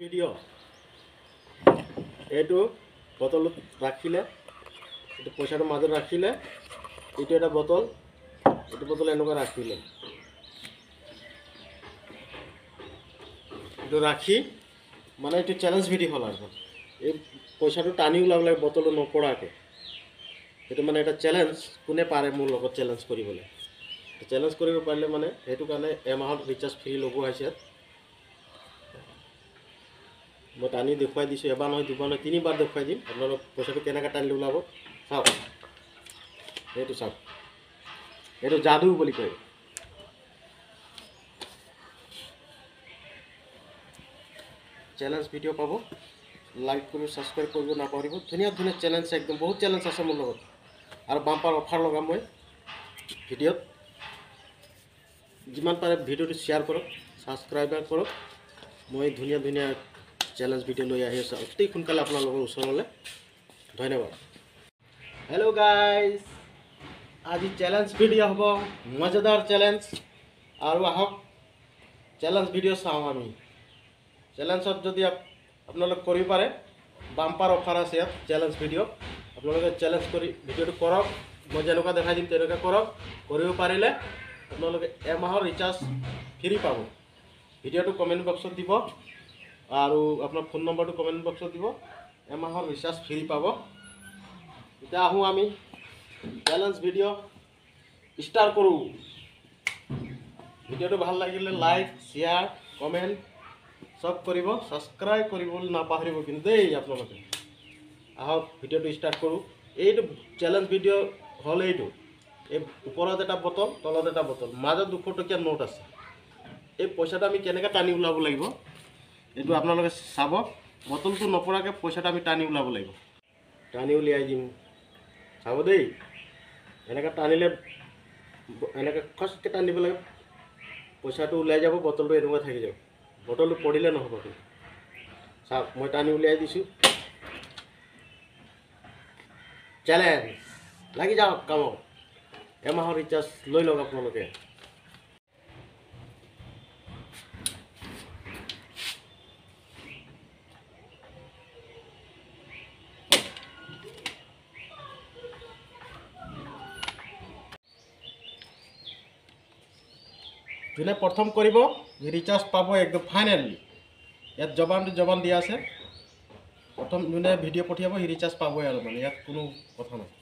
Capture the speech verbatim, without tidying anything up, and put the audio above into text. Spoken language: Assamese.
ভিডিও এইটো বটলত রাখিলে এইটো পয়সাটো মাজত রাখিলে এইটো এটা বটল এইটো বটল এনেকুৱা রাখিলে এইটো রাখি মানে এইটো চ্যালেঞ্জ ভিডিও হল আর এই পয়সাটো টানি ওলাব লাগে বটল নপৰাকে এইটো মানে এটা চ্যালেঞ্জ কোনে পাৰে মোৰ লগত চ্যালেঞ্জ কৰিবলৈ চ্যালেঞ্জ কৰিব পাৰিলে মানে সেইটো কাৰণে এমাহত ৰিচাৰ্জ ফ্ৰী লগোৱা হৈছে মই টানি দেখুৱাই দিছোঁ এবাৰ নহয় দুবাৰ নহয় তিনিবাৰ দেখুৱাই দিম আপোনালোক পইচাটো কেনেকৈ টানি ওলাব চাওক এইটো চাওক এইটো যাদু বুলি কয় চ্যালেঞ্জ ভিডিও পাব লাইক কৰি সাবস্ক্ৰাইব কৰিব নাপাহৰিব ধুনীয়া ধুনীয়া চ্যালেঞ্জ একদম বহুত চ্যালেঞ্জ আছে মোৰ লগত আৰু বাম্পাৰ অফাৰ লগাম মই ভিডিঅ'ত যিমান পাৰে ভিডিঅ'টো শ্বেয়াৰ কৰক সাবস্ক্ৰাইব কৰক মই ধুনীয়া ধুনীয়া চ্যালেঞ্জ ভিডিও লৈ আহি আছোঁ অতি সোনকালে আপোনালোকৰ ওচৰলৈ ধন্যবাদ হেল্ল' গাইজ আজি চ্যালেঞ্জ ভিডিও হ'ব মজাদাৰ চ্যালেঞ্জ আৰু আহক চ্যালেঞ্জ ভিডিও চাওঁ আমি চ্যালেঞ্জত যদি আপোনালোক কৰিব পাৰে বাম্পাৰ অফাৰ আছে ইয়াত চ্যালেঞ্জ ভিডিও আপোনালোকে চ্যালেঞ্জ কৰি ভিডিওটো কৰক মই যেনেকুৱা দেখাই দিম তেনেকুৱা কৰক কৰিব পাৰিলে আপোনালোকে এমাহৰ ৰিচাৰ্জ ফ্ৰী পাব ভিডিওটো কমেণ্ট বক্সত দিব আৰু আপোনাৰ ফোন নম্বৰটো কমেণ্ট বক্সত দিব এমাহৰ ৰিচাৰ্জ ফ্ৰী পাব এতিয়া আহোঁ আমি চ্যালেঞ্জ ভিডিও ষ্টাৰ্ট কৰোঁ ভিডিওটো ভাল লাগিলে লাইক শ্বেয়াৰ কমেণ্ট সব কৰিব সাবস্ক্ৰাইব কৰিবলৈ নাপাহৰিব কিন্তু দেই আপোনালোকে আহক ভিডিওটো ষ্টাৰ্ট কৰোঁ এইটো চ্যালেঞ্জ ভিডিও হ'ল এইটো এই ওপৰত এটা বটল তলত এটা বটল মাজত দুশ টকীয়া নোট আছে এই পইচাটো আমি কেনেকৈ টানি ওলাব লাগিব এইটো আপোনালোকে চাব বটলটো নপৰাকৈ পইচাটো আমি টানি ওলাব লাগিব টানি উলিয়াই দিম চাব দেই এনেকৈ টানিলে এনেকৈ খচকৈ টানিব লাগে পইচাটো ওলাই যাব বটলটো এনেকুৱা থাকি যাব বটলটো পৰিলে নহ'ব চাওক মই টানি উলিয়াই দিছোঁ চ্যালেঞ্জ লাগি যাওক কামত এমাহৰ ৰিচাৰ্জ লৈ লওক আপোনালোকে যোনে প্ৰথম কৰিব ৰিচাৰ্জ পাব একদম ফাইনেলি ইয়াত জবানটো জবান দিয়া আছে প্ৰথম যোনে ভিডিঅ' পঠিয়াব সি ৰিচাৰ্জ পাবই আৰু মানে ইয়াত কোনো কথা নাই